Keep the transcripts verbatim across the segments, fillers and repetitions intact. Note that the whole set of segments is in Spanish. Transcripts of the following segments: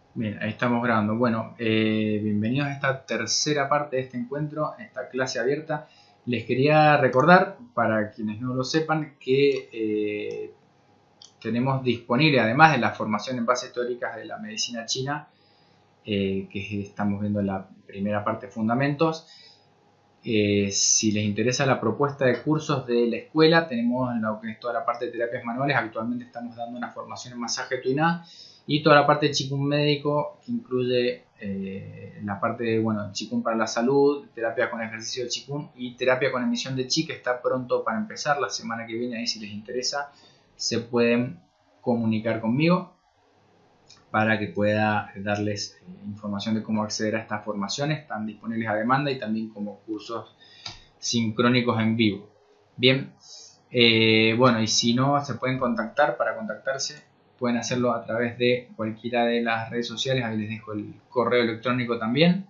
Bien, ahí estamos grabando. Bueno, eh, bienvenidos a esta tercera parte de este encuentro, esta clase abierta. Les quería recordar, para quienes no lo sepan, que eh, tenemos disponible, además de la formación en bases teóricas de la medicina china, eh, que estamos viendo en la primera parte, fundamentos. Eh, si les interesa la propuesta de cursos de la escuela, tenemos lo que es toda la parte de terapias manuales. Actualmente estamos dando una formación en masaje tuiná y toda la parte de Qigong médico, que incluye eh, la parte de bueno, Qigong para la salud, terapia con ejercicio de Qigong y terapia con emisión de Qi, que está pronto para empezar la semana que viene. Ahí, si les interesa, se pueden comunicar conmigo para que pueda darles información de cómo acceder a estas formaciones. Están disponibles a demanda y también como cursos sincrónicos en vivo. Bien, eh, bueno, y si no se pueden contactar, para contactarse pueden hacerlo a través de cualquiera de las redes sociales. Ahí les dejo el correo electrónico también.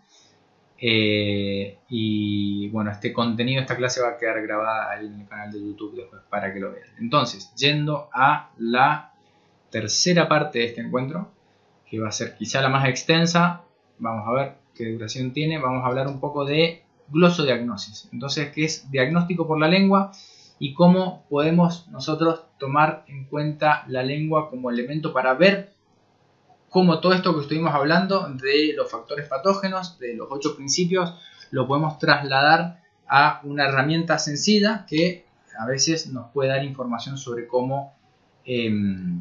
Eh, y bueno, este contenido, esta clase va a quedar grabada ahí en el canal de YouTube después para que lo vean. Entonces, yendo a la tercera parte de este encuentro, que va a ser quizá la más extensa, vamos a ver qué duración tiene. Vamos a hablar un poco de glosodiagnosis. Entonces, ¿qué es diagnóstico por la lengua? Y cómo podemos nosotros tomar en cuenta la lengua como elemento para ver cómo todo esto que estuvimos hablando de los factores patógenos, de los ocho principios, lo podemos trasladar a una herramienta sencilla que a veces nos puede dar información sobre cómo eh,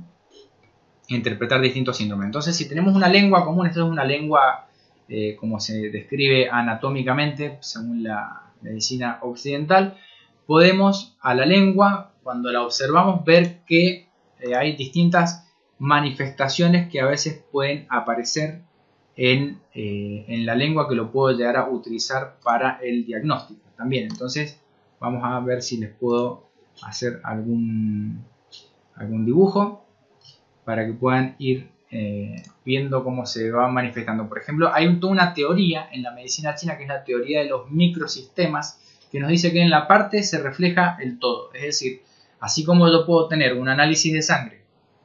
interpretar distintos síndromes. Entonces, si tenemos una lengua común, esto es una lengua eh, como se describe anatómicamente según la medicina occidental, podemos a la lengua, cuando la observamos, ver que eh, hay distintas manifestaciones que a veces pueden aparecer en, eh, en la lengua, que lo puedo llegar a utilizar para el diagnóstico también. Entonces, vamos a ver si les puedo hacer algún, algún dibujo para que puedan ir eh, viendo cómo se va manifestando. Por ejemplo, hay toda una teoría en la medicina china, que es la teoría de los microsistemas, que nos dice que en la parte se refleja el todo. Es decir, así como yo puedo tener un análisis de sangre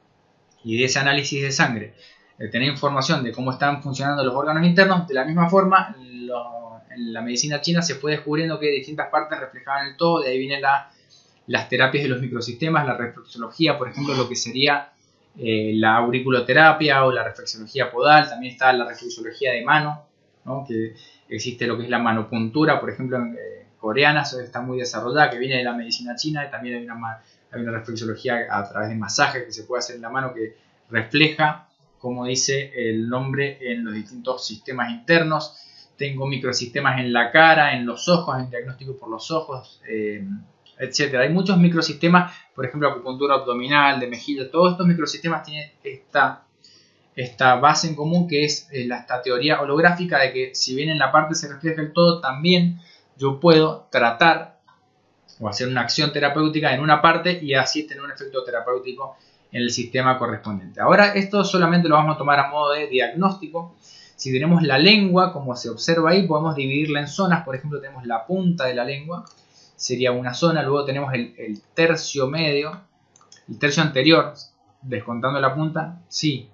y de ese análisis de sangre eh, tener información de cómo están funcionando los órganos internos, de la misma forma lo, en la medicina china se fue descubriendo que distintas partes reflejaban el todo. De ahí vienen la, las terapias de los microsistemas, la reflexología, por ejemplo, lo que sería eh, la auriculoterapia o la reflexología podal. También está la reflexología de mano, ¿no? Que existe lo que es la manopuntura, por ejemplo, en, eh, coreana, eso está muy desarrollada, que viene de la medicina china. Y también hay una, hay una reflexología a través de masajes que se puede hacer en la mano, que refleja, como dice el nombre, en los distintos sistemas internos. Tengo microsistemas en la cara, en los ojos, en diagnóstico por los ojos, eh, etcétera. Hay muchos microsistemas, por ejemplo, acupuntura abdominal, de mejilla. Todos estos microsistemas tienen esta, esta base en común, que es eh, la, esta teoría holográfica, de que si bien en la parte se refleja el todo, también yo puedo tratar o hacer una acción terapéutica en una parte y así tener un efecto terapéutico en el sistema correspondiente. Ahora, esto solamente lo vamos a tomar a modo de diagnóstico. Si tenemos la lengua, como se observa ahí, podemos dividirla en zonas. Por ejemplo, tenemos la punta de la lengua, sería una zona. Luego tenemos el, el tercio medio, el tercio anterior, descontando la punta, sí.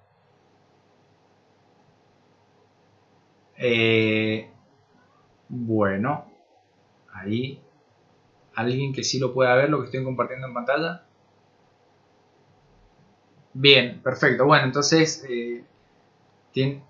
Eh, bueno, ahí, alguien que sí lo pueda ver, lo que estoy compartiendo en pantalla. Bien, perfecto. Bueno, entonces, eh, tiene...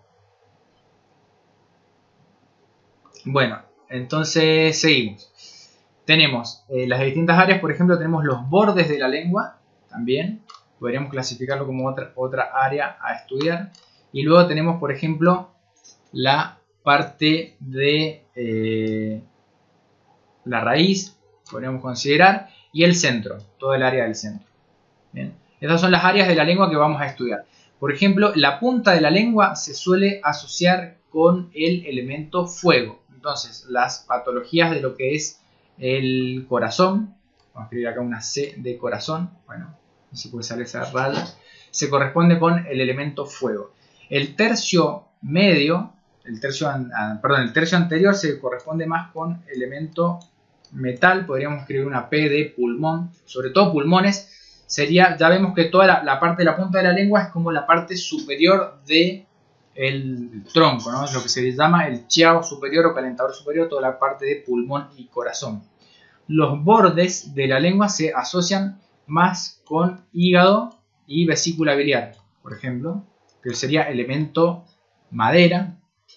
bueno, entonces seguimos. Tenemos eh, las distintas áreas. Por ejemplo, tenemos los bordes de la lengua, también podríamos clasificarlo como otra, otra área a estudiar. Y luego tenemos, por ejemplo, la parte de eh, la raíz, podríamos considerar, y el centro, todo el área del centro. Bien. Estas son las áreas de la lengua que vamos a estudiar. Por ejemplo, la punta de la lengua se suele asociar con el elemento fuego. Entonces, las patologías de lo que es el corazón, vamos a escribir acá una C de corazón, bueno, no se puede salir esa raya, se corresponde con el elemento fuego. El tercio medio, el tercio, perdón, el tercio anterior se corresponde más con el elemento metal. Podríamos escribir una P de pulmón, sobre todo pulmones. Sería, ya vemos que toda la, la parte de la punta de la lengua es como la parte superior de el tronco, ¿no? Es lo que se le llama el chiao superior o calentador superior, toda la parte de pulmón y corazón. Los bordes de la lengua se asocian más con hígado y vesícula biliar, por ejemplo, que sería elemento madera.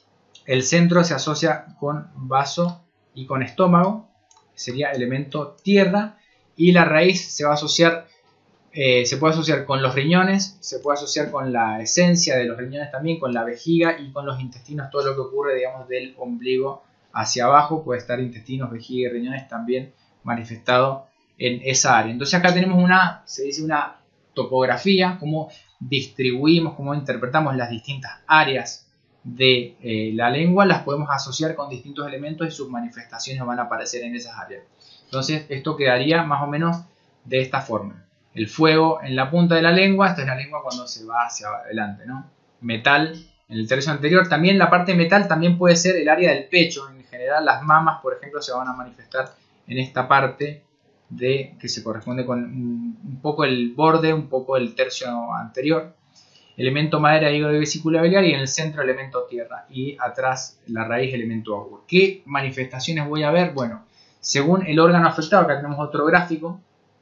El centro se asocia con vaso y con estómago, que sería elemento tierra. Y la raíz se va a asociar, eh, se puede asociar con los riñones, se puede asociar con la esencia de los riñones también, con la vejiga y con los intestinos, todo lo que ocurre, digamos, del ombligo hacia abajo, puede estar intestinos, vejiga y riñones también manifestado en esa área. Entonces acá tenemos una, se dice una topografía, cómo distribuimos, cómo interpretamos las distintas áreas de eh, la lengua, las podemos asociar con distintos elementos y sus manifestaciones van a aparecer en esas áreas. Entonces esto quedaría más o menos de esta forma. El fuego en la punta de la lengua, esto es la lengua cuando se va hacia adelante, ¿no? Metal en el tercio anterior. También la parte metal también puede ser el área del pecho. En general las mamas, por ejemplo, se van a manifestar en esta parte de que se corresponde con un, un poco el borde, un poco el tercio anterior. Elemento madera, hígado y vesícula biliar, y en el centro elemento tierra y atrás la raíz elemento agua. ¿Qué manifestaciones voy a ver? Bueno, según el órgano afectado, acá tenemos otro gráfico,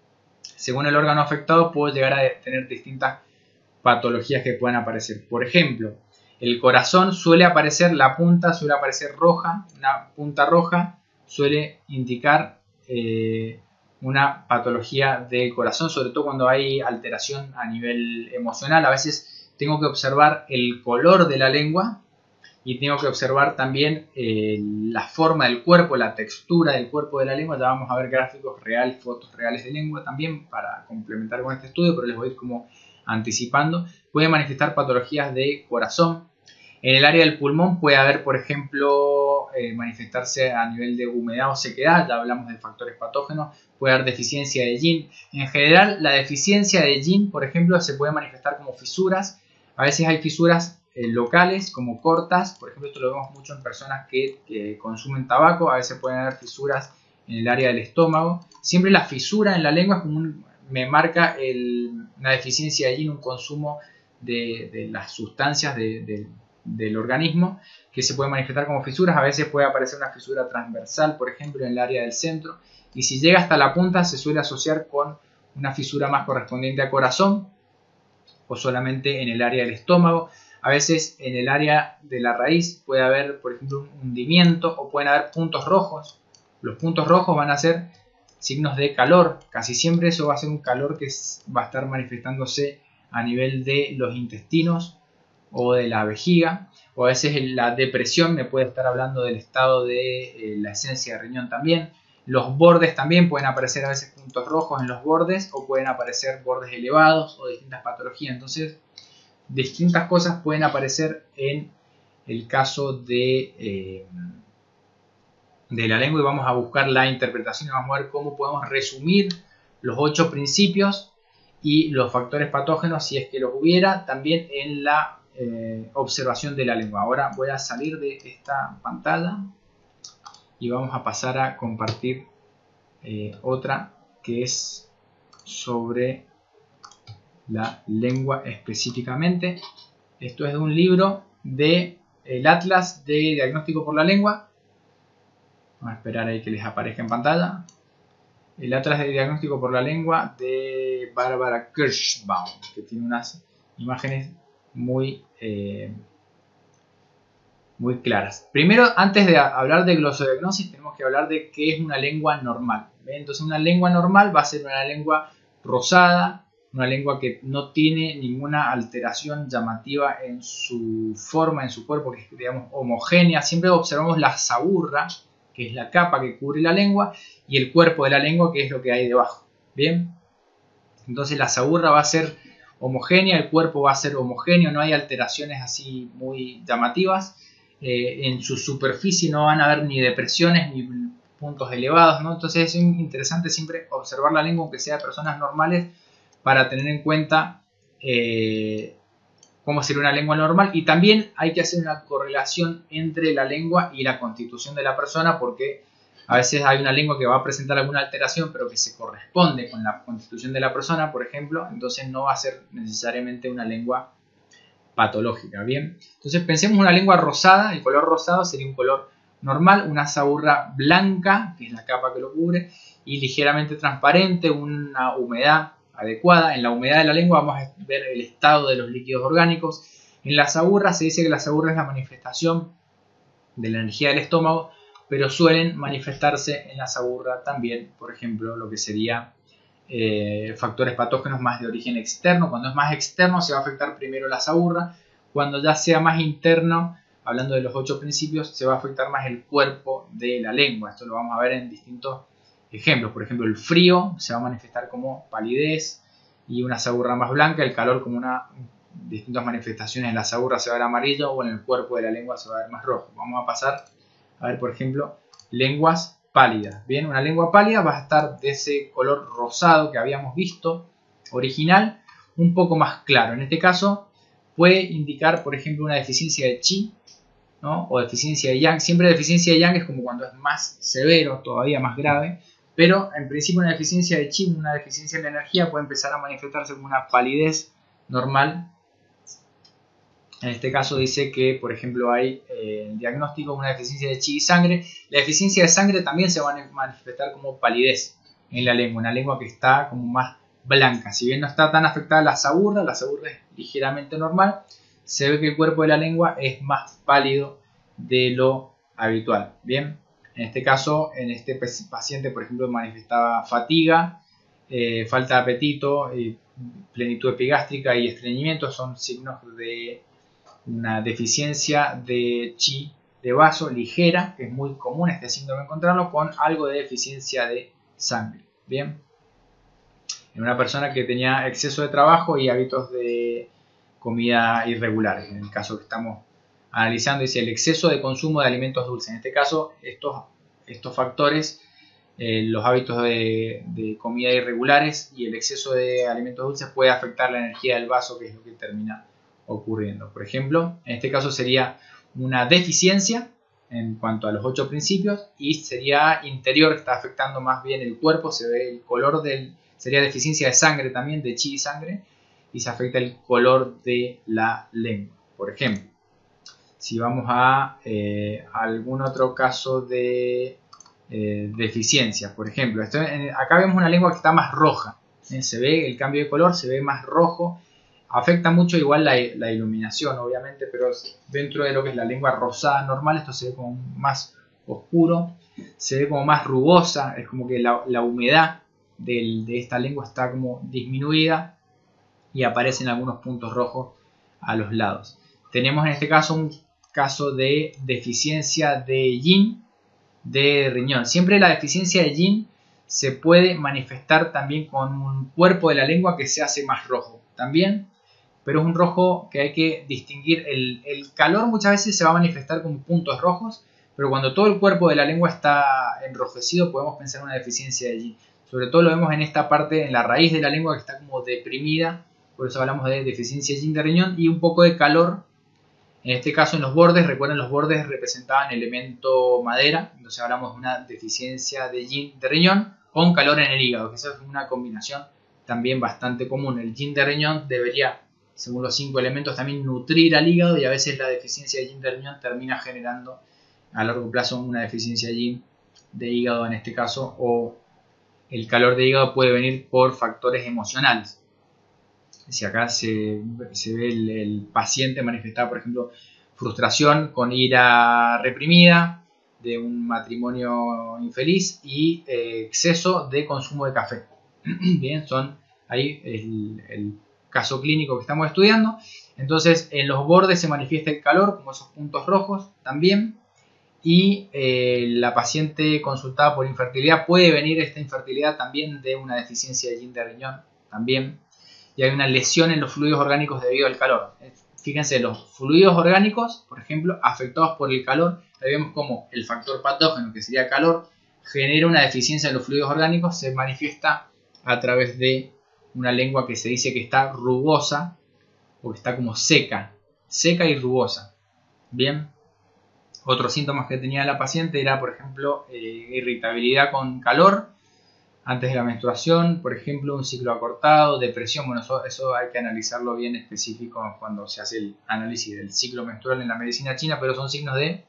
según el órgano afectado puedo llegar a tener distintas patologías que puedan aparecer. Por ejemplo, el corazón suele aparecer, la punta suele aparecer roja, una punta roja suele indicar eh, una patología del corazón, sobre todo cuando hay alteración a nivel emocional. A veces tengo que observar el color de la lengua y tengo que observar también eh, la forma del cuerpo, la textura del cuerpo de la lengua. Ya vamos a ver gráficos reales, fotos reales de lengua también para complementar con este estudio, pero les voy a ir como anticipando. Puede manifestar patologías de corazón. En el área del pulmón puede haber, por ejemplo, eh, manifestarse a nivel de humedad o sequedad, ya hablamos de factores patógenos, puede haber deficiencia de yin. En general, la deficiencia de yin, por ejemplo, se puede manifestar como fisuras. A veces hay fisuras eh, locales, como cortas, por ejemplo, esto lo vemos mucho en personas que, que consumen tabaco, a veces pueden haber fisuras en el área del estómago. Siempre la fisura en la lengua es como un, me marca el, una deficiencia de yin, un consumo de, de las sustancias de, de del organismo que se puede manifestar como fisuras. A veces puede aparecer una fisura transversal, por ejemplo, en el área del centro, y si llega hasta la punta se suele asociar con una fisura más correspondiente a corazón o solamente en el área del estómago. A veces en el área de la raíz puede haber, por ejemplo, un hundimiento o pueden haber puntos rojos. Los puntos rojos van a ser signos de calor, casi siempre eso va a ser un calor que va a estar manifestándose a nivel de los intestinos o de la vejiga, o a veces la depresión me puede estar hablando del estado de eh, la esencia de riñón también. Los bordes también pueden aparecer a veces puntos rojos en los bordes o pueden aparecer bordes elevados o distintas patologías. Entonces, distintas cosas pueden aparecer en el caso de, eh, de la lengua y vamos a buscar la interpretación y vamos a ver cómo podemos resumir los ocho principios y los factores patógenos, si es que los hubiera, también en la Eh, observación de la lengua. Ahora voy a salir de esta pantalla y vamos a pasar a compartir eh, otra que es sobre la lengua específicamente. Esto es de un libro de el Atlas de Diagnóstico por la Lengua. Vamos a esperar ahí que les aparezca en pantalla. El Atlas de Diagnóstico por la Lengua de Barbara Kirschbaum, que tiene unas imágenes muy, eh, muy claras. Primero, antes de hablar de glosodiagnosis, tenemos que hablar de qué es una lengua normal. ¿Ven? Entonces, una lengua normal va a ser una lengua rosada, una lengua que no tiene ninguna alteración llamativa en su forma, en su cuerpo, que es, digamos, homogénea. Siempre observamos la saburra, que es la capa que cubre la lengua, y el cuerpo de la lengua, que es lo que hay debajo. ¿Bien? Entonces, la saburra va a ser homogénea, el cuerpo va a ser homogéneo, no hay alteraciones así muy llamativas. Eh, en su superficie no van a haber ni depresiones ni puntos elevados, ¿no? Entonces es interesante siempre observar la lengua, aunque sea de personas normales, para tener en cuenta eh, cómo sería una lengua normal. Y también hay que hacer una correlación entre la lengua y la constitución de la persona, porque a veces hay una lengua que va a presentar alguna alteración, pero que se corresponde con la constitución de la persona, por ejemplo. Entonces no va a ser necesariamente una lengua patológica. Bien, entonces pensemos una lengua rosada. El color rosado sería un color normal, una saburra blanca, que es la capa que lo cubre, y ligeramente transparente, una humedad adecuada. En la humedad de la lengua vamos a ver el estado de los líquidos orgánicos. En la saburra se dice que la saburra es la manifestación de la energía del estómago, pero suelen manifestarse en la saburra también, por ejemplo, lo que sería eh, factores patógenos más de origen externo. Cuando es más externo se va a afectar primero la saburra. Cuando ya sea más interno, hablando de los ocho principios, se va a afectar más el cuerpo de la lengua. Esto lo vamos a ver en distintos ejemplos. Por ejemplo, el frío se va a manifestar como palidez y una saburra más blanca. El calor como una distintas manifestaciones. En la saburra se va a ver amarillo o en el cuerpo de la lengua se va a ver más rojo. Vamos a pasar a ver, por ejemplo, lenguas pálidas. Bien, una lengua pálida va a estar de ese color rosado que habíamos visto original, un poco más claro. En este caso puede indicar, por ejemplo, una deficiencia de chi, ¿no? O deficiencia de yang. Siempre deficiencia de yang es como cuando es más severo, todavía más grave, pero en principio una deficiencia de chi, una deficiencia de la energía puede empezar a manifestarse como una palidez normal. En este caso dice que, por ejemplo, hay eh, el diagnóstico de una deficiencia de chi y sangre. La deficiencia de sangre también se va a manifestar como palidez en la lengua, una lengua que está como más blanca. Si bien no está tan afectada la saburra, la saburra es ligeramente normal, se ve que el cuerpo de la lengua es más pálido de lo habitual. Bien, en este caso, en este paciente, por ejemplo, manifestaba fatiga, eh, falta de apetito, eh, plenitud epigástrica y estreñimiento. Son signos de una deficiencia de chi de vaso ligera, que es muy común este síndrome encontrarlo, con algo de deficiencia de sangre. Bien, en una persona que tenía exceso de trabajo y hábitos de comida irregulares. En el caso que estamos analizando, dice el exceso de consumo de alimentos dulces. En este caso, estos, estos factores, eh, los hábitos de, de comida irregulares y el exceso de alimentos dulces puede afectar la energía del vaso, que es lo que termina ocurriendo. Por ejemplo, en este caso sería una deficiencia en cuanto a los ocho principios y sería interior, está afectando más bien el cuerpo, se ve el color del, sería deficiencia de sangre también, de chi y sangre, y se afecta el color de la lengua. Por ejemplo, si vamos a eh, algún otro caso de eh, deficiencia, por ejemplo, esto, en, acá vemos una lengua que está más roja, ¿eh? Se ve el cambio de color, se ve más rojo. Afecta mucho igual la, la iluminación, obviamente, pero dentro de lo que es la lengua rosada normal, esto se ve como más oscuro, se ve como más rugosa, es como que la, la humedad del, de esta lengua está como disminuida y aparecen algunos puntos rojos a los lados. Tenemos en este caso un caso de deficiencia de yin de riñón. Siempre la deficiencia de yin se puede manifestar también con un cuerpo de la lengua que se hace más rojo también, pero es un rojo que hay que distinguir. El, el calor muchas veces se va a manifestar con puntos rojos, pero cuando todo el cuerpo de la lengua está enrojecido podemos pensar en una deficiencia de yin. Sobre todo lo vemos en esta parte, en la raíz de la lengua, que está como deprimida, por eso hablamos de deficiencia de yin de riñón, y un poco de calor, en este caso en los bordes. Recuerden, los bordes representaban el elemento madera, entonces hablamos de una deficiencia de yin de riñón con calor en el hígado, que esa es una combinación también bastante común. El yin de riñón debería, según los cinco elementos, también nutrir al hígado, y a veces la deficiencia de yin de riñón termina generando a largo plazo una deficiencia de yin de hígado en este caso, o el calor de hígado puede venir por factores emocionales. Si acá se, se ve el, el paciente manifestar, por ejemplo, frustración con ira reprimida de un matrimonio infeliz y eh, exceso de consumo de café. Bien, son ahí el, el caso clínico que estamos estudiando. Entonces, en los bordes se manifiesta el calor, como esos puntos rojos también. Y eh, la paciente consultada por infertilidad, puede venir esta infertilidad también de una deficiencia de yin de riñón también. Y hay una lesión en los fluidos orgánicos debido al calor. Fíjense, los fluidos orgánicos, por ejemplo, afectados por el calor, ahí vemos como el factor patógeno, que sería calor, genera una deficiencia en los fluidos orgánicos, se manifiesta a través de una lengua que se dice que está rugosa, o que está como seca, seca y rugosa. Bien. Otros síntomas que tenía la paciente era, por ejemplo, eh, irritabilidad con calor, antes de la menstruación, por ejemplo, un ciclo acortado, depresión, bueno, eso, eso hay que analizarlo bien específico cuando se hace el análisis del ciclo menstrual en la medicina china, pero son signos de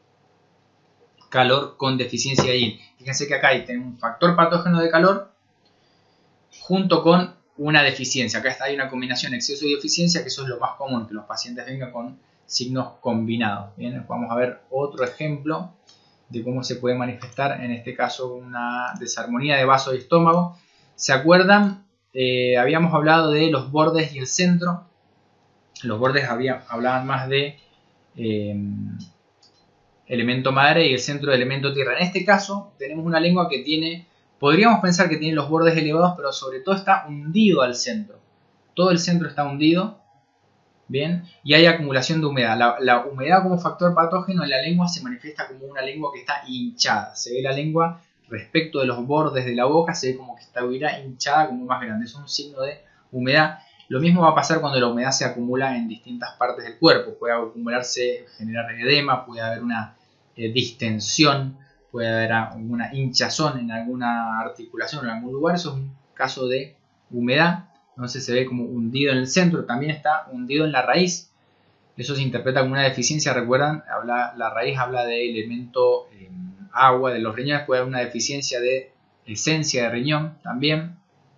calor con deficiencia de yin. Fíjense que acá hay un factor patógeno de calor junto con una deficiencia. Acá está, hay una combinación exceso y deficiencia, que eso es lo más común, que los pacientes vengan con signos combinados. Bien, vamos a ver otro ejemplo de cómo se puede manifestar, en este caso, una desarmonía de vaso y estómago. ¿Se acuerdan? Eh, habíamos hablado de los bordes y el centro. Los bordes había, hablaban más de eh, elemento madre y el centro de elemento tierra. En este caso tenemos una lengua que tiene, podríamos pensar que tiene los bordes elevados, pero sobre todo está hundido al centro. Todo el centro está hundido. Bien, y hay acumulación de humedad. La, la humedad como factor patógeno en la lengua se manifiesta como una lengua que está hinchada. Se ve la lengua respecto de los bordes de la boca, se ve como que estuviera hinchada, como más grande. Es un signo de humedad. Lo mismo va a pasar cuando la humedad se acumula en distintas partes del cuerpo. Puede acumularse, generar edema, puede haber una eh, distensión, puede haber una hinchazón en alguna articulación, en algún lugar. Eso es un caso de humedad. Entonces se ve como hundido en el centro, también está hundido en la raíz. Eso se interpreta como una deficiencia. Recuerdan, habla, la raíz habla de elemento eh, agua de los riñones. Puede haber una deficiencia de esencia de riñón también,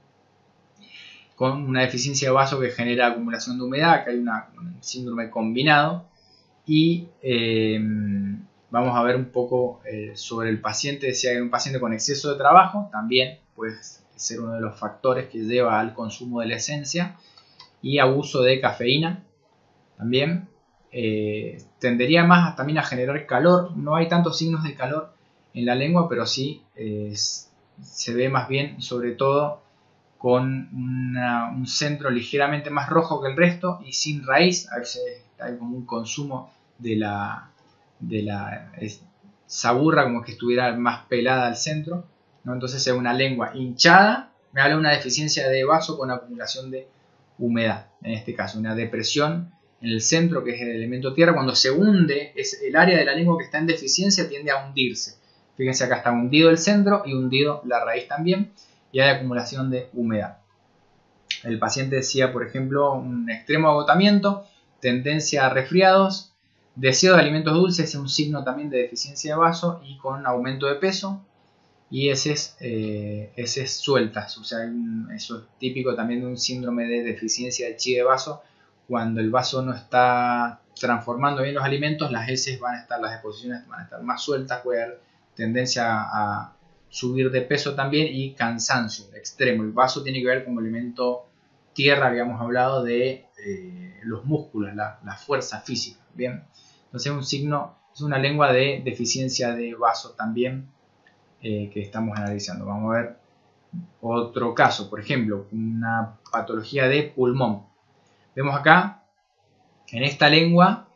con una deficiencia de vaso que genera acumulación de humedad. Acá hay una, un síndrome combinado. Y eh, vamos a ver un poco eh, sobre el paciente. Decía que hay un paciente con exceso de trabajo, también pues ser uno de los factores que lleva al consumo de la esencia, y abuso de cafeína también eh, tendería más también a generar calor. No hay tantos signos de calor en la lengua, pero sí eh, se ve más bien, sobre todo con una, un centro ligeramente más rojo que el resto y sin raíz. A veces hay como un consumo de la, de la es, saburra, como que estuviera más pelada al centro, ¿no? Entonces es una lengua hinchada, me habla de una deficiencia de vaso con acumulación de humedad. En este caso, una depresión en el centro, que es el elemento tierra. Cuando se hunde, es el área de la lengua que está en deficiencia, tiende a hundirse. Fíjense, acá está hundido el centro y hundido la raíz también, y hay acumulación de humedad. El paciente decía, por ejemplo, un extremo agotamiento, tendencia a resfriados, deseo de alimentos dulces, es un signo también de deficiencia de vaso y con aumento de peso, y heces, eh, heces sueltas. O sea, un, eso es típico también de un síndrome de deficiencia de chi de vaso. Cuando el vaso no está transformando bien los alimentos, las heces van a estar, las deposiciones van a estar más sueltas, puede haber tendencia a subir de peso también, y cansancio extremo. El vaso tiene que ver con el elemento tierra. Habíamos hablado de eh, los músculos, la, la fuerza física. Bien, entonces es un signo, es una lengua de deficiencia de vaso también, eh, que estamos analizando. Vamos a ver otro caso, por ejemplo, una patología de pulmón. Vemos acá en esta lengua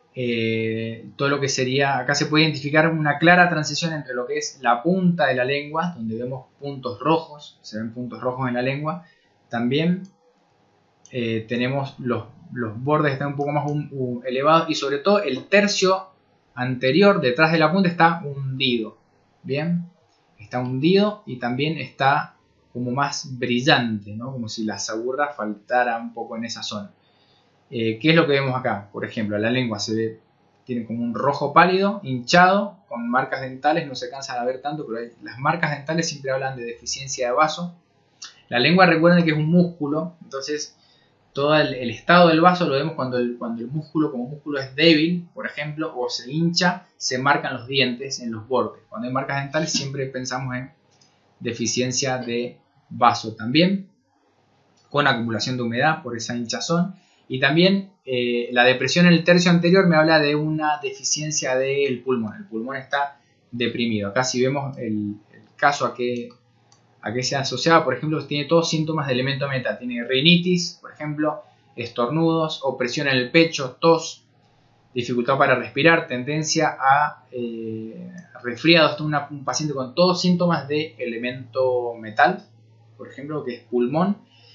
eh, todo lo que sería, acá se puede identificar una clara transición entre lo que es la punta de la lengua, donde vemos puntos rojos, se ven puntos rojos en la lengua. También eh, tenemos los, los bordes que están un poco más un, un, elevados, y sobre todo el tercio anterior detrás de la punta está hundido. Bien, está hundido y también está como más brillante, ¿no? Como si la saburra faltara un poco en esa zona. Eh, ¿Qué es lo que vemos acá? Por ejemplo, la lengua se ve, tiene como un rojo pálido, hinchado, con marcas dentales. No se alcanzan a ver tanto, pero hay, las marcas dentales siempre hablan de deficiencia de vaso. La lengua, recuerden que es un músculo, entonces todo el, el estado del vaso lo vemos cuando el, cuando el músculo como músculo es débil, por ejemplo, o se hincha, se marcan los dientes en los bordes. Cuando hay marcas dentales siempre pensamos en deficiencia de vaso también, con acumulación de humedad por esa hinchazón. Y también eh, la depresión en el tercio anterior me habla de una deficiencia del pulmón. El pulmón está deprimido. Acá si vemos el, el caso a que, a que se asociaba, por ejemplo, tiene todos síntomas de elemento metal. Tiene rinitis, por ejemplo, estornudos, opresión en el pecho, tos, dificultad para respirar, tendencia a eh, resfriado. Esto es una, un paciente con todos síntomas de elemento metal, por ejemplo, que es pulmón,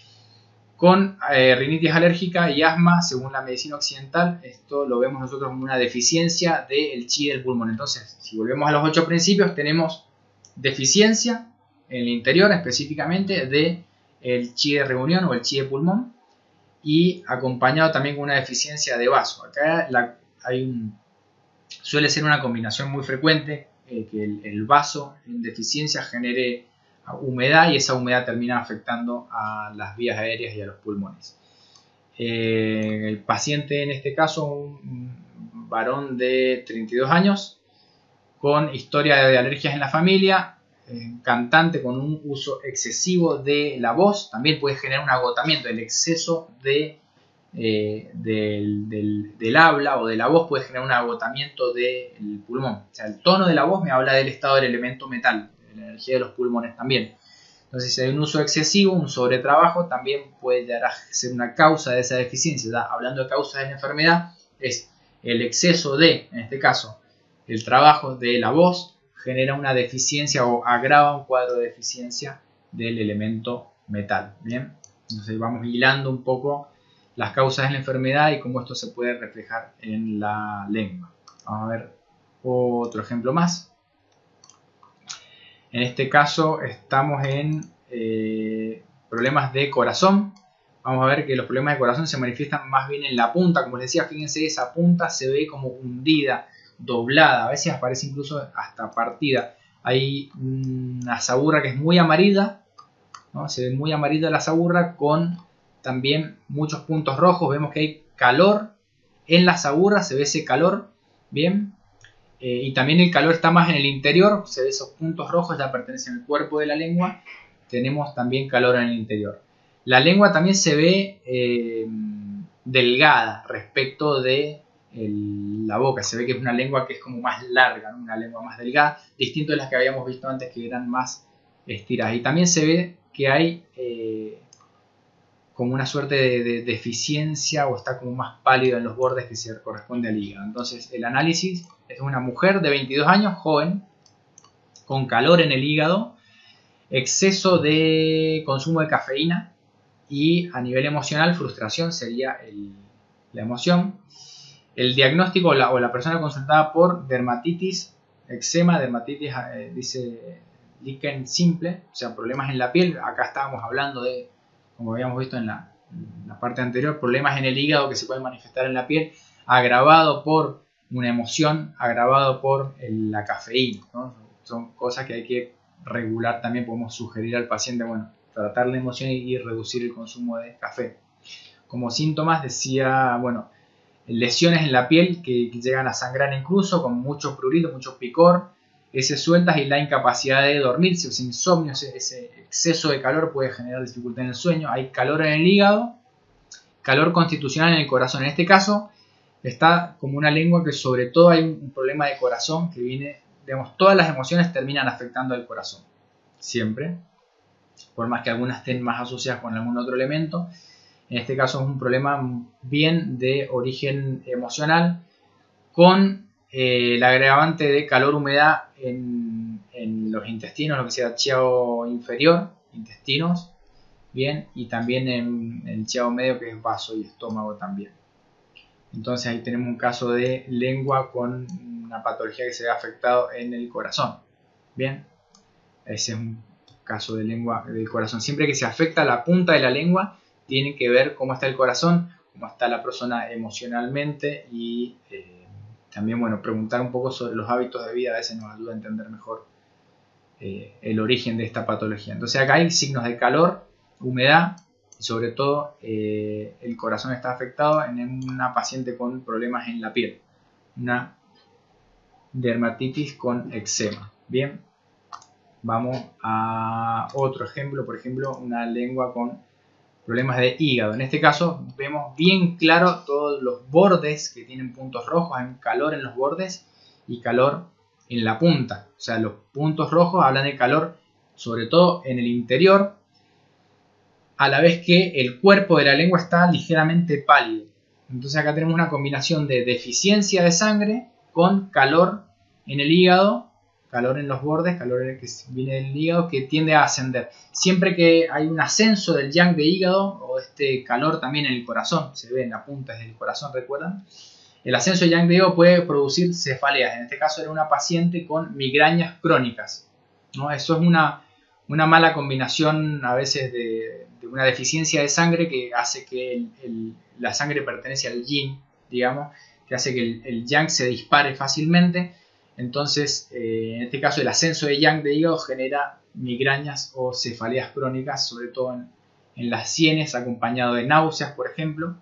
con eh, rinitis alérgica y asma, según la medicina occidental. Esto lo vemos nosotros como una deficiencia del chi del pulmón. Entonces, si volvemos a los ocho principios, tenemos deficiencia en el interior específicamente de el chi de reunión o el chi de pulmón, y acompañado también con una deficiencia de vaso. Acá la, hay un, suele ser una combinación muy frecuente, eh, que el, el vaso en deficiencia genere humedad y esa humedad termina afectando a las vías aéreas y a los pulmones. Eh, el paciente en este caso, un varón de treinta y dos años, con historia de alergias en la familia, eh, cantante con un uso excesivo de la voz, también puede generar un agotamiento. El exceso de, eh, del, del, del habla o de la voz puede generar un agotamiento del pulmón. O sea, el tono de la voz me habla del estado del elemento metal, de la energía de los pulmones también. Entonces, si hay un uso excesivo, un sobretrabajo, también puede llegar a ser una causa de esa deficiencia. ¿Verdad? Hablando de causas de la enfermedad, es el exceso de, en este caso, el trabajo de la voz genera una deficiencia o agrava un cuadro de deficiencia del elemento metal. Bien, entonces vamos hilando un poco las causas de la enfermedad y cómo esto se puede reflejar en la lengua. Vamos a ver otro ejemplo más. En este caso estamos en eh, problemas de corazón. Vamos a ver que los problemas de corazón se manifiestan más bien en la punta. Como les decía, fíjense, esa punta se ve como hundida, doblada, a veces aparece incluso hasta partida. Hay una saburra que es muy amarilla, ¿no? Se ve muy amarilla la saburra con también muchos puntos rojos. Vemos que hay calor en la saburra, se ve ese calor, bien. Eh, y también el calor está más en el interior, se ve esos puntos rojos, ya pertenecen al cuerpo de la lengua. Tenemos también calor en el interior. La lengua también se ve eh, delgada respecto de el, la boca. Se ve que es una lengua que es como más larga, ¿no? Una lengua más delgada, distinto de las que habíamos visto antes, que eran más estiradas. Y también se ve que hay eh, como una suerte de, de deficiencia, o está como más pálido en los bordes, que se corresponde al hígado. Entonces el análisis es una mujer de veintidós años, joven, con calor en el hígado, exceso de consumo de cafeína y a nivel emocional frustración sería el, la emoción. El diagnóstico o la, o la persona consultada por dermatitis, eczema, dermatitis eh, dice líquen simple, o sea, problemas en la piel. Acá estábamos hablando de, como habíamos visto en la, en la parte anterior, problemas en el hígado que se pueden manifestar en la piel, agravado por una emoción, agravado por el, la cafeína, ¿no? Son cosas que hay que regular también. Podemos sugerir al paciente, bueno, tratar la emoción y, y reducir el consumo de café. Como síntomas decía, bueno, lesiones en la piel que, que llegan a sangrar incluso, con mucho prurito, mucho picor, heces sueltas y la incapacidad de dormirse, o sea, insomnio, ese, ese exceso de calor puede generar dificultad en el sueño. Hay calor en el hígado, calor constitucional en el corazón. En este caso está como una lengua que sobre todo hay un problema de corazón que viene, digamos, todas las emociones terminan afectando al corazón, siempre, por más que algunas estén más asociadas con algún otro elemento. En este caso es un problema bien de origen emocional, con eh, el agravante de calor-humedad en, en los intestinos, lo que sea chiao inferior, intestinos, bien, y también en, en el chiao medio, que es vaso y estómago también. Entonces ahí tenemos un caso de lengua con una patología que se ve afectado en el corazón. Bien, ese es un caso de lengua del corazón. Siempre que se afecta la punta de la lengua, tiene que ver cómo está el corazón, cómo está la persona emocionalmente, y eh, también, bueno, preguntar un poco sobre los hábitos de vida. A veces nos ayuda a entender mejor eh, el origen de esta patología. Entonces acá hay signos de calor, humedad, y sobre todo eh, el corazón está afectado en una paciente con problemas en la piel, una dermatitis con eczema. Bien, vamos a otro ejemplo, por ejemplo, una lengua con problemas de hígado. En este caso vemos bien claro todos los bordes que tienen puntos rojos. Hay calor en los bordes y calor en la punta. O sea, los puntos rojos hablan de calor sobre todo en el interior, a la vez que el cuerpo de la lengua está ligeramente pálido. Entonces acá tenemos una combinación de deficiencia de sangre con calor en el hígado, calor en los bordes, calor que viene del hígado, que tiende a ascender. Siempre que hay un ascenso del yang de hígado, o este calor también en el corazón, se ve en la punta del corazón, ¿recuerdan? El ascenso del yang de hígado puede producir cefaleas. En este caso era una paciente con migrañas crónicas, ¿no? Eso es una, una mala combinación a veces de, de una deficiencia de sangre que hace que el, el, la sangre pertenece al yin, digamos, que hace que el, el yang se dispare fácilmente. Entonces, eh, en este caso, el ascenso de yang de hígado genera migrañas o cefaleas crónicas, sobre todo en, en las sienes, acompañado de náuseas, por ejemplo.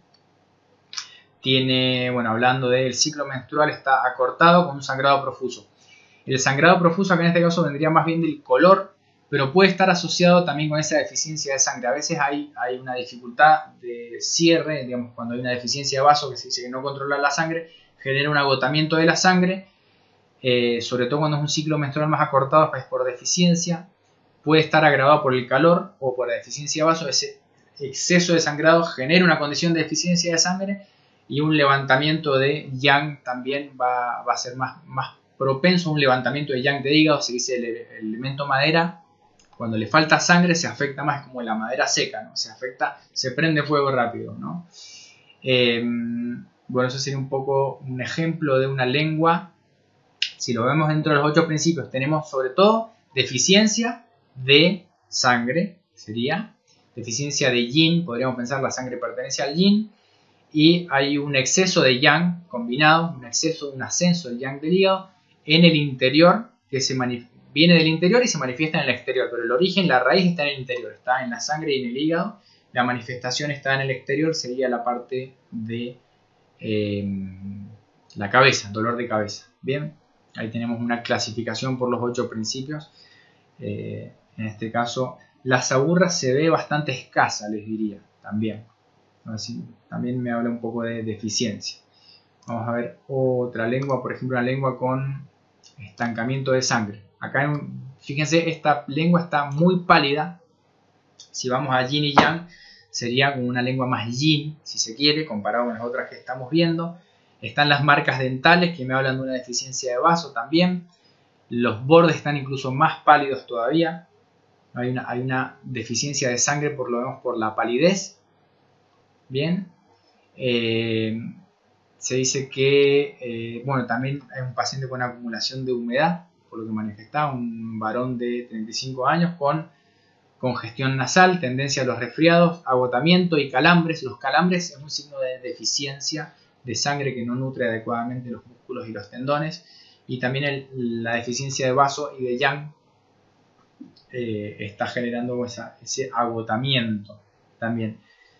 Tiene, bueno, hablando del ciclo menstrual, está acortado con un sangrado profuso. El sangrado profuso, que en este caso vendría más bien del color, pero puede estar asociado también con esa deficiencia de sangre. A veces hay, hay una dificultad de cierre, digamos, cuando hay una deficiencia de vaso, que se dice que no controla la sangre, genera un agotamiento de la sangre, eh, sobre todo cuando es un ciclo menstrual más acortado, es por deficiencia. Puede estar agravado por el calor o por la deficiencia de vaso. Ese exceso de sangrado genera una condición de deficiencia de sangre, y un levantamiento de yang también va, va a ser más, más propenso a un levantamiento de yang de hígado. Se dice el, el elemento madera, cuando le falta sangre se afecta más, como la madera seca, ¿no? Se afecta, se prende fuego rápido, ¿no? Eh, bueno, eso sería un poco un ejemplo de una lengua. Si lo vemos dentro de los ocho principios, tenemos sobre todo deficiencia de sangre, sería deficiencia de yin, podríamos pensar la sangre pertenece al yin, y hay un exceso de yang combinado, un exceso, un ascenso del yang del hígado en el interior, que se viene del interior y se manifiesta en el exterior, pero el origen, la raíz está en el interior, está en la sangre y en el hígado. La manifestación está en el exterior, sería la parte de eh, la cabeza, dolor de cabeza. Bien, ahí tenemos una clasificación por los ocho principios. Eh, en este caso, la saburra se ve bastante escasa, les diría, también. Así, también me habla un poco de deficiencia. Vamos a ver otra lengua, por ejemplo, una lengua con estancamiento de sangre. Acá, en, fíjense, esta lengua está muy pálida. Si vamos a yin y yang, sería como una lengua más yin, si se quiere, comparado con las otras que estamos viendo. Están las marcas dentales, que me hablan de una deficiencia de vaso también. Los bordes están incluso más pálidos todavía. Hay una, hay una deficiencia de sangre, por lo menos por la palidez. Bien, eh, se dice que, eh, bueno, también hay un paciente con acumulación de humedad, por lo que manifestaba, un varón de treinta y cinco años con congestión nasal, tendencia a los resfriados, agotamiento y calambres. Los calambres es un signo de deficiencia de sangre que no nutre adecuadamente los músculos y los tendones, y también el, la deficiencia de vaso y de yang eh, está generando esa, ese agotamiento también.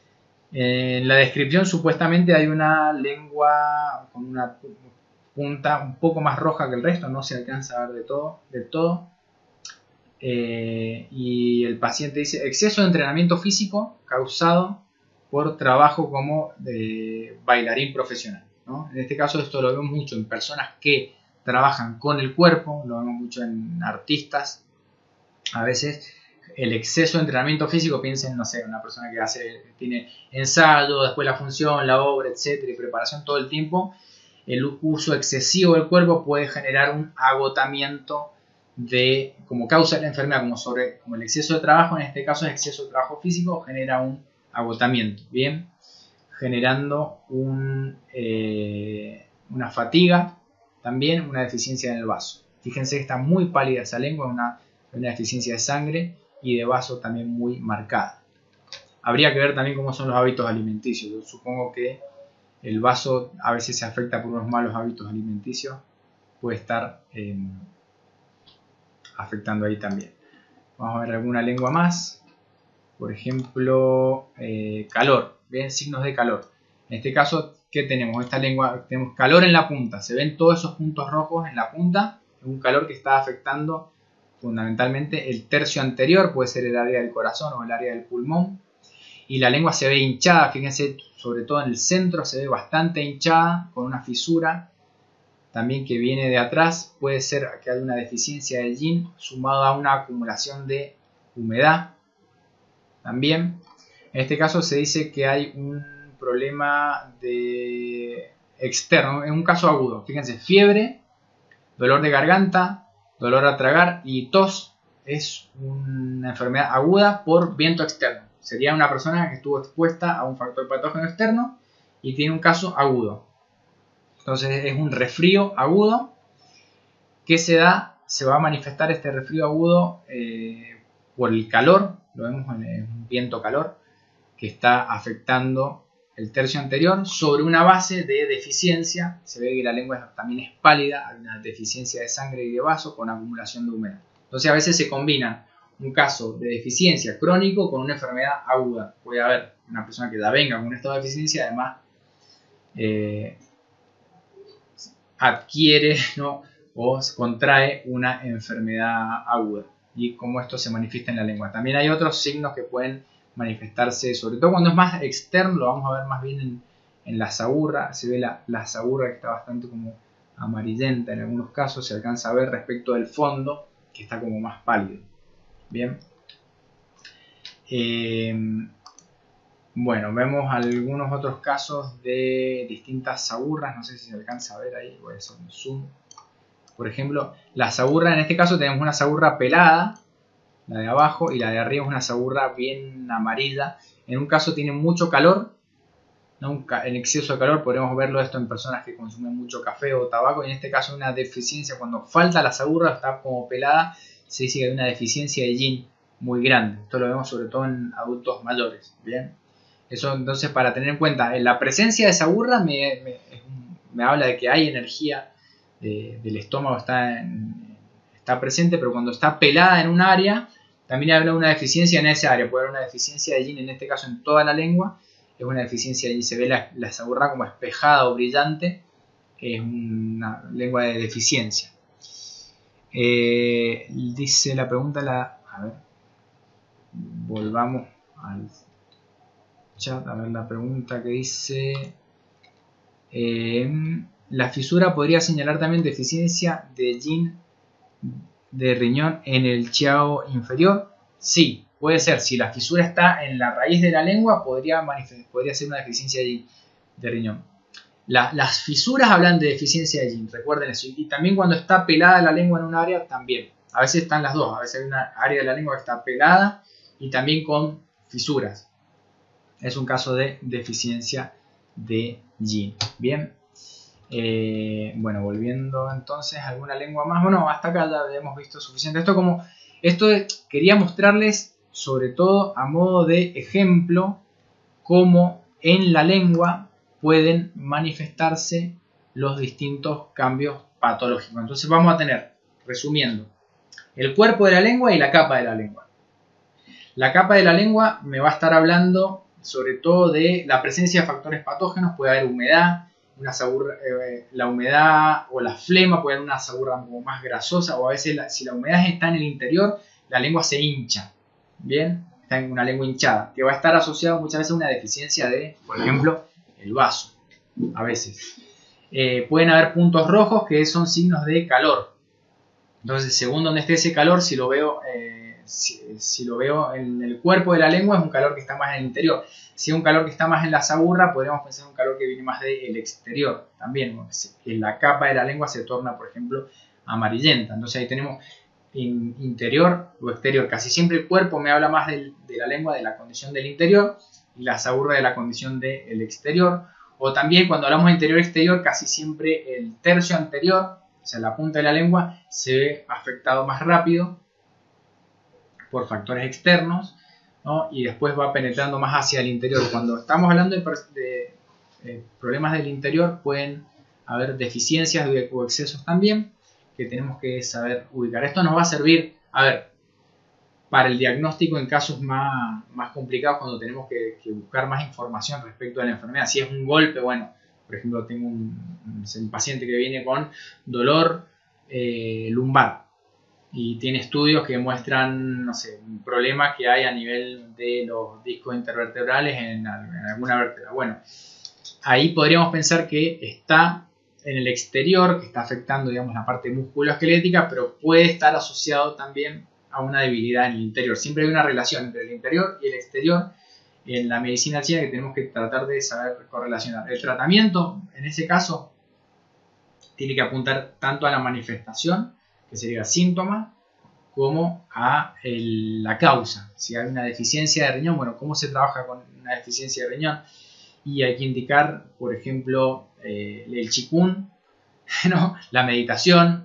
En la descripción supuestamente hay una lengua con una punta un poco más roja que el resto, no se alcanza a ver de todo. De todo. Eh, y el paciente dice exceso de entrenamiento físico causado por trabajo como de bailarín profesional, ¿no? En este caso esto lo vemos mucho en personas que trabajan con el cuerpo, lo vemos mucho en artistas. A veces el exceso de entrenamiento físico, piensen, no sé, una persona que hace, tiene ensayo, después la función, la obra, etcétera, y preparación todo el tiempo. El uso excesivo del cuerpo puede generar un agotamiento de, como causa de la enfermedad, como, sobre, como el exceso de trabajo, en este caso el exceso de trabajo físico genera un agotamiento, bien, generando un, eh, una fatiga, también una deficiencia en el vaso. Fíjense que está muy pálida esa lengua, una, una deficiencia de sangre y de vaso también muy marcada. Habría que ver también cómo son los hábitos alimenticios. Yo supongo que el vaso a veces se afecta por unos malos hábitos alimenticios, puede estar eh, afectando ahí también. Vamos a ver alguna lengua más. Por ejemplo, eh, calor. ¿Ven? Signos de calor. En este caso, ¿qué tenemos? Esta lengua, tenemos calor en la punta. Se ven todos esos puntos rojos en la punta. Es un calor que está afectando fundamentalmente el tercio anterior, puede ser el área del corazón o el área del pulmón. Y la lengua se ve hinchada, fíjense, sobre todo en el centro se ve bastante hinchada, con una fisura también que viene de atrás. Puede ser que haya una deficiencia del yin sumado a una acumulación de humedad también. En este caso se dice que hay un problema de externo, en un caso agudo. Fíjense, fiebre, dolor de garganta, dolor a tragar y tos. Es una enfermedad aguda por viento externo. Sería una persona que estuvo expuesta a un factor patógeno externo y tiene un caso agudo. Entonces es un resfrío agudo que se da, se va a manifestar este resfrío agudo eh, por el calor, lo vemos en un viento calor, que está afectando el tercio anterior sobre una base de deficiencia. Se ve que la lengua también es pálida, hay una deficiencia de sangre y de vaso con acumulación de humedad. Entonces a veces se combinan un caso de deficiencia crónico con una enfermedad aguda. Puede haber una persona que ya venga con un estado de deficiencia, además eh, adquiere, ¿no?, o contrae una enfermedad aguda, y cómo esto se manifiesta en la lengua. También hay otros signos que pueden manifestarse, sobre todo cuando es más externo, lo vamos a ver más bien en, en la sagurra. Se ve la, la sagurra que está bastante como amarillenta en algunos casos, se alcanza a ver respecto del fondo, que está como más pálido. Bien. Eh, bueno, vemos algunos otros casos de distintas sagurras, no sé si se alcanza a ver ahí, voy a hacer un zoom. Por ejemplo, la sagurra, en este caso tenemos una sagurra pelada, la de abajo, y la de arriba es una sagurra bien amarilla. En un caso tiene mucho calor, ¿no? En exceso de calor, podemos verlo esto en personas que consumen mucho café o tabaco, y en este caso una deficiencia, cuando falta la sagurra, está como pelada, se dice que hay una deficiencia de yin muy grande. Esto lo vemos sobre todo en adultos mayores. Bien, eso entonces para tener en cuenta, en la presencia de sagurra me, me, me habla de que hay energía de, del estómago, está, en, está presente, pero cuando está pelada en un área, también habla de una deficiencia en esa área. Puede haber una deficiencia de yin, en este caso en toda la lengua, es una deficiencia de yin. Se ve la, la sagurra como espejada o brillante, es una lengua de deficiencia. Eh, dice la pregunta, la, a ver, volvamos al chat, a ver la pregunta que dice, eh, la fisura podría señalar también deficiencia de yin de riñón en el chiao inferior. Sí, puede ser. Si la fisura está en la raíz de la lengua, podría, podría ser una deficiencia de yin de riñón. La, las fisuras hablan de deficiencia de yin, recuerden eso. Y también cuando está pelada la lengua en un área, también. A veces están las dos. A veces hay una área de la lengua que está pelada y también con fisuras. Es un caso de deficiencia de yin. Bien. Eh, bueno, volviendo entonces a alguna lengua más. Bueno, hasta acá ya hemos visto suficiente. Esto como esto quería mostrarles, sobre todo a modo de ejemplo, cómo en la lengua pueden manifestarse los distintos cambios patológicos. Entonces vamos a tener, resumiendo, el cuerpo de la lengua y la capa de la lengua. La capa de la lengua me va a estar hablando sobre todo de la presencia de factores patógenos. Puede haber humedad, una sagurra, eh, la humedad o la flema, puede haber una sagurra como más grasosa, o a veces la, si la humedad está en el interior, la lengua se hincha. Bien, está en una lengua hinchada, que va a estar asociado muchas veces a una deficiencia de, por ejemplo, el vaso. A veces eh, pueden haber puntos rojos que son signos de calor. Entonces, según donde esté ese calor, si lo veo eh, si, si lo veo en el cuerpo de la lengua, es un calor que está más en el interior. Si es un calor que está más en la sagurra, podríamos pensar en un calor que viene más del exterior también, que la capa de la lengua se torna, por ejemplo, amarillenta. Entonces ahí tenemos in, interior o exterior. Casi siempre el cuerpo me habla más del, de la lengua, de la condición del interior, y la sagurra de la condición del exterior. O también cuando hablamos de interior-exterior, casi siempre el tercio anterior, o sea, la punta de la lengua, se ve afectado más rápido por factores externos, ¿no? Y después va penetrando más hacia el interior. Cuando estamos hablando de, de eh, problemas del interior, pueden haber deficiencias o excesos también, que tenemos que saber ubicar. Esto nos va a servir, a ver, para el diagnóstico en casos más, más complicados, cuando tenemos que, que buscar más información respecto a la enfermedad. Si es un golpe, bueno, por ejemplo, tengo un, un paciente que viene con dolor eh, lumbar y tiene estudios que muestran, no sé, un problema que hay a nivel de los discos intervertebrales en, en alguna vértebra. Bueno, ahí podríamos pensar que está en el exterior, que está afectando, digamos, la parte musculoesquelética, pero puede estar asociado también a una debilidad en el interior. Siempre hay una relación entre el interior y el exterior en la medicina china que tenemos que tratar de saber correlacionar. El tratamiento, en ese caso, tiene que apuntar tanto a la manifestación, que sería síntoma, como a el, la causa. Si hay una deficiencia de riñón, bueno, ¿cómo se trabaja con una deficiencia de riñón? Y hay que indicar, por ejemplo, eh, el Qigong, ¿no? La meditación,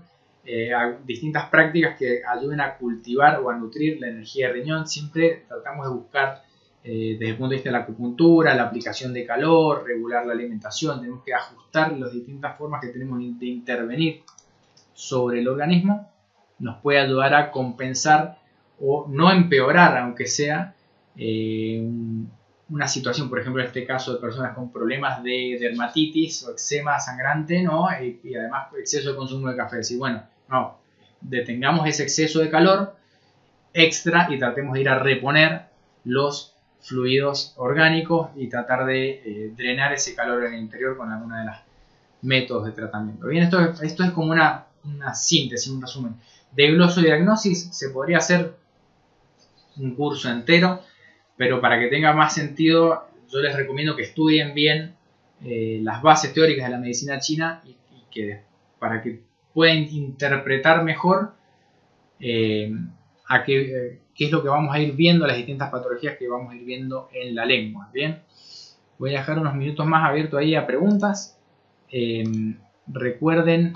eh, distintas prácticas que ayuden a cultivar o a nutrir la energía del riñón. Siempre tratamos de buscar eh, desde el punto de vista de la acupuntura, la aplicación de calor, regular la alimentación. Tenemos que ajustar las distintas formas que tenemos de intervenir sobre el organismo. Nos puede ayudar a compensar o no empeorar, aunque sea eh, un, una situación, por ejemplo en este caso de personas con problemas de dermatitis o eczema sangrante, ¿no? y, y además exceso de consumo de café. Y bueno, no, detengamos ese exceso de calor extra y tratemos de ir a reponer los fluidos orgánicos y tratar de eh, drenar ese calor en el interior con alguna de los métodos de tratamiento. Bien, esto, esto es como una, una síntesis, un resumen. De glosodiagnosis se podría hacer un curso entero, pero para que tenga más sentido yo les recomiendo que estudien bien eh, las bases teóricas de la medicina china y, y que para que puedan interpretar mejor eh, a qué, eh, qué es lo que vamos a ir viendo, las distintas patologías que vamos a ir viendo en la lengua. Bien, voy a dejar unos minutos más abiertos ahí a preguntas. Eh, recuerden,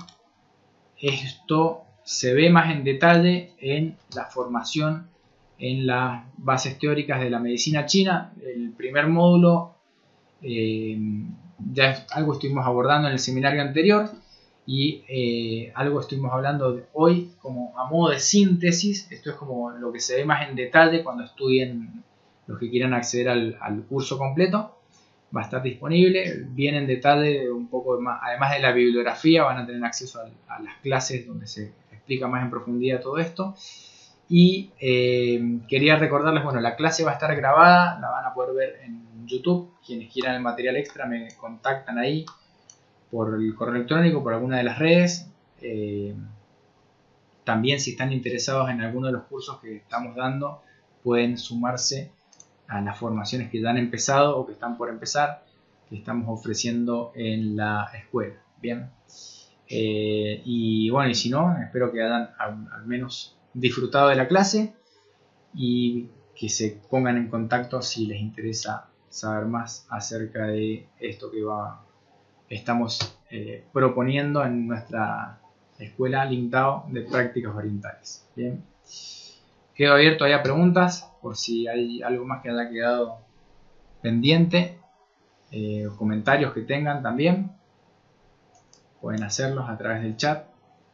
esto se ve más en detalle en la formación en las bases teóricas de la medicina china. El primer módulo eh, ya es algo estuvimos abordando en el seminario anterior y eh, algo estuvimos hablando de hoy como a modo de síntesis. Esto es como lo que se ve más en detalle cuando estudien los que quieran acceder al, al curso completo. Va a estar disponible bien en detalle, un poco más, además de la bibliografía van a tener acceso a, a las clases donde se explica más en profundidad todo esto. Y eh, quería recordarles, bueno, la clase va a estar grabada, la van a poder ver en YouTube. Quienes quieran el material extra me contactan ahí por el correo electrónico, por alguna de las redes. Eh, también si están interesados en alguno de los cursos que estamos dando, pueden sumarse a las formaciones que ya han empezado o que están por empezar, que estamos ofreciendo en la escuela. Bien, eh, y bueno, y si no, espero que hayan al, al menos disfrutado de la clase y que se pongan en contacto si les interesa saber más acerca de esto que va, estamos eh, proponiendo en nuestra escuela Lingdao de prácticas orientales. Bien, quedo abierto ahí a preguntas por si hay algo más que haya quedado pendiente, eh, comentarios que tengan también pueden hacerlos a través del chat.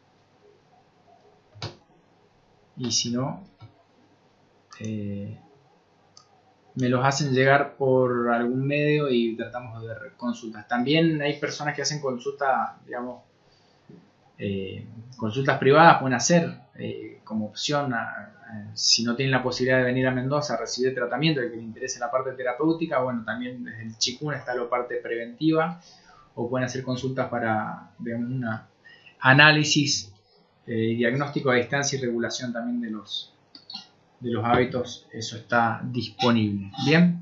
Y si no, eh, me los hacen llegar por algún medio y tratamos de ver consultas. También hay personas que hacen consultas, digamos, eh, consultas privadas, pueden hacer eh, como opción, a, a, si no tienen la posibilidad de venir a Mendoza a recibir tratamiento, el que le interese la parte terapéutica, bueno, también desde el Chikun está la parte preventiva, o pueden hacer consultas para, digamos, un análisis y eh, diagnóstico a distancia y regulación también de los de los hábitos. Eso está disponible. Bien,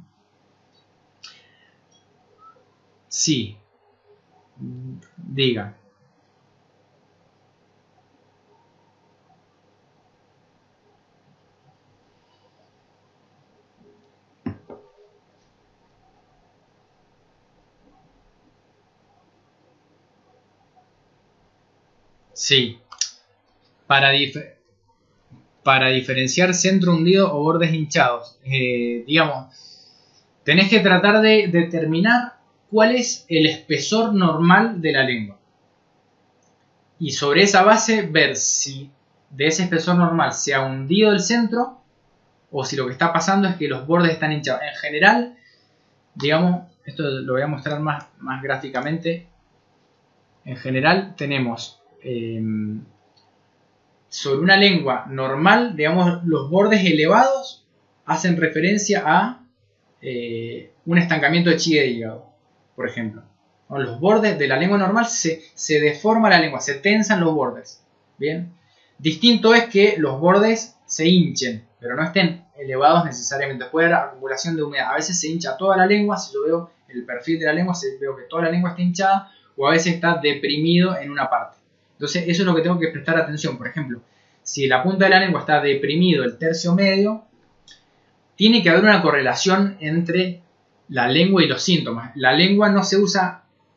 sí, diga. Sí, para diferenciar Para diferenciar centro hundido o bordes hinchados, eh, digamos, tenés que tratar de determinar cuál es el espesor normal de la lengua. Y sobre esa base ver si de ese espesor normal se ha hundido el centro o si lo que está pasando es que los bordes están hinchados. En general, digamos, esto lo voy a mostrar más, más gráficamente. En general tenemos... Eh, sobre una lengua normal, digamos, los bordes elevados hacen referencia a eh, un estancamiento de chi de hígado, por ejemplo. ¿No? Los bordes de la lengua normal se, se deforma la lengua, se tensan los bordes. Bien, distinto es que los bordes se hinchen, pero no estén elevados necesariamente. Puede haber acumulación de humedad. A veces se hincha toda la lengua. Si yo veo el perfil de la lengua, veo que toda la lengua está hinchada, o a veces está deprimido en una parte. Entonces eso es lo que tengo que prestar atención. Por ejemplo, si la punta de la lengua está deprimido el tercio medio, tiene que haber una correlación entre la lengua y los síntomas. La lengua no se usa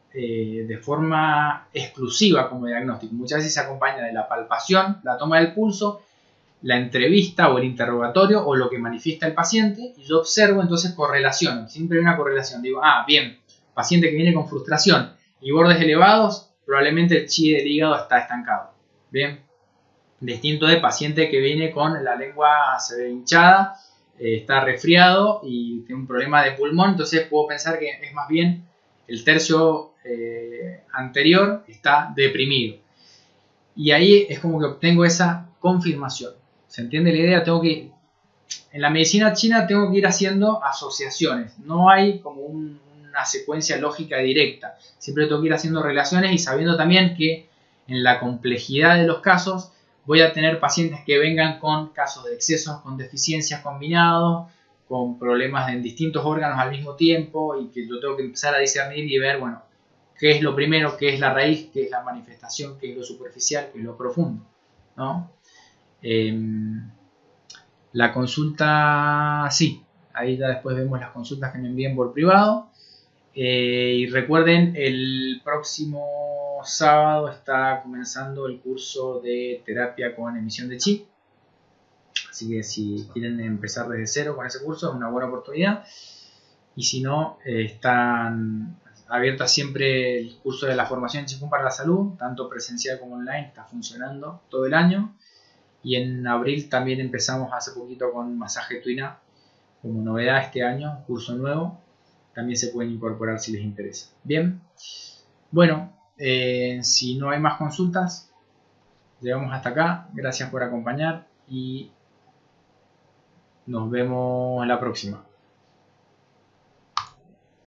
eh, de forma exclusiva como diagnóstico. Muchas veces se acompaña de la palpación, la toma del pulso, la entrevista o el interrogatorio o lo que manifiesta el paciente, y yo observo, entonces correlaciono, siempre hay una correlación. Digo, ah, bien, paciente que viene con frustración y bordes elevados, probablemente el chi del hígado está estancado. Bien, distinto de paciente que viene con la lengua se ve hinchada, eh, está resfriado y tiene un problema de pulmón, entonces puedo pensar que es más bien el tercio eh, anterior está deprimido. Y ahí es como que obtengo esa confirmación. ¿Se entiende la idea? Tengo que, en la medicina china tengo que ir haciendo asociaciones. No hay como un, una secuencia lógica directa. Siempre tengo que ir haciendo relaciones y sabiendo también que en la complejidad de los casos voy a tener pacientes que vengan con casos de excesos, con deficiencias combinados, con problemas en distintos órganos al mismo tiempo, y que yo tengo que empezar a discernir y ver, bueno, qué es lo primero, qué es la raíz, qué es la manifestación, qué es lo superficial, qué es lo profundo, ¿no? Eh, la consulta, sí, ahí ya después vemos las consultas que me envíen por privado. Eh, y recuerden, el próximo sábado está comenzando el curso de terapia con emisión de chi. Así que si quieren empezar desde cero con ese curso, es una buena oportunidad. Y si no, eh, están abiertas siempre el curso de la formación Qigong para la salud, tanto presencial como online, está funcionando todo el año. Y en abril también empezamos hace poquito con masaje Tuina como novedad este año, curso nuevo. También se pueden incorporar si les interesa. Bien, bueno, eh, si no hay más consultas, llegamos hasta acá. Gracias por acompañar y nos vemos la próxima.